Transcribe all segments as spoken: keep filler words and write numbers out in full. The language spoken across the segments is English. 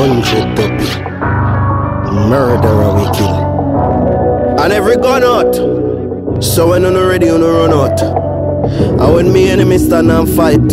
hundred dopey. Murderer we kill. And every gun out. So when you're ready, you run out. And when me enemy stand and fight,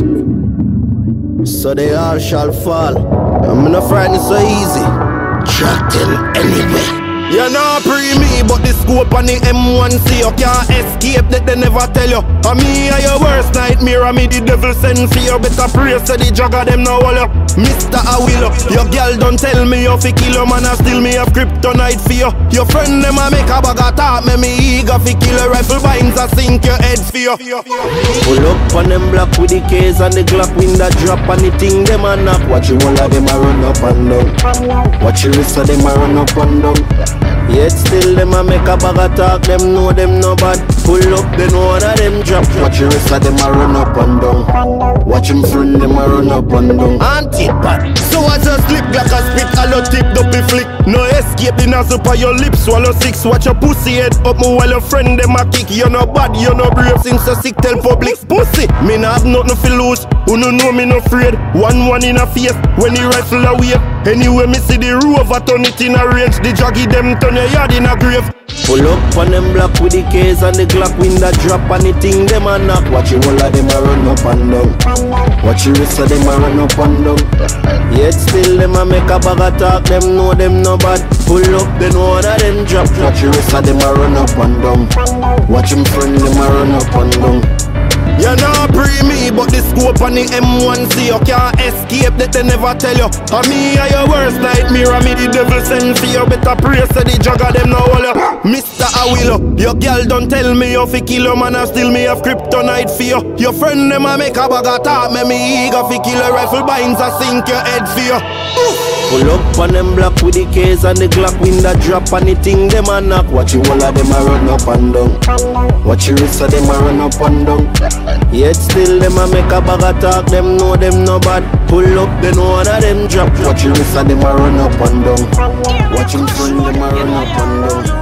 so they all shall fall. I'm not frightened so easy. Track them anyway. You not pre me, but the scope on the M one C you can't escape that they never tell you. And me are your worst nightmare, and me the devil send for you. Better pray so the jagger them now all you. Mister Awilo, your girl don't tell me you fi kill you, man, and still me have kryptonite for you. Your friend them a make a bag of talk, me me eager fi kill you. Rifle binds a sink your head for you. Pull up on them block with the case and the Glock window drop, and the thing them a knock. Watch you all of them a run up and down. Watch you rest of them a run up and down. Yet still them a make a bag of talk, them know them no bad. Pull up, then one of them drop. Watch the rest of them a run up and down. Watch them friend them a run up and down. Anti-pat. So I just slip like a spit, allo tip, dopey flick. No escape, the nozzle by your lips, swallow six. Watch your pussy head up me while your friend them a kick. You no bad, you no brave, since you sick tell public. Pussy, me nah have nothing fi lose. Who no know me no afraid. One one in a face, when the rifle a wave. Anyway me see the rover, turn it in a range. The jaggy them turn your yard in a grave. Pull up on them block with the case and the Glock window drop, and the thing them a knock. Watch you all of them a run up and down. Watch you rest of them a run up and down. Yet still them a make a bag of talk, them know them no bad. Pull up then one of them drop. Watch you rest of them a run up and down. Watch them friend them a run up and down. You not pre me, but the scope on the M one C you can't escape that they never tell you. And me are your worst nightmare, and me the devil send for you. Better pray so the jagger them now all you. Mister Awilo, your girl don't tell me you fi kill you, man, and still me have kryptonite for you. Your friend them a make a bag of talk, me me eager fi kill you. Rifle binds a sink your head for you. Pull up on them block with the case and the Glock window drop, and the thing them a knock. Watch you all of them a run up and down. Watch you rest of them a run up and down. Yet still them a make a bag of talk, them know them no bad. Pull up then one of them drop. Watch you rest of them a run up and down. Watch them friend them a run up and down.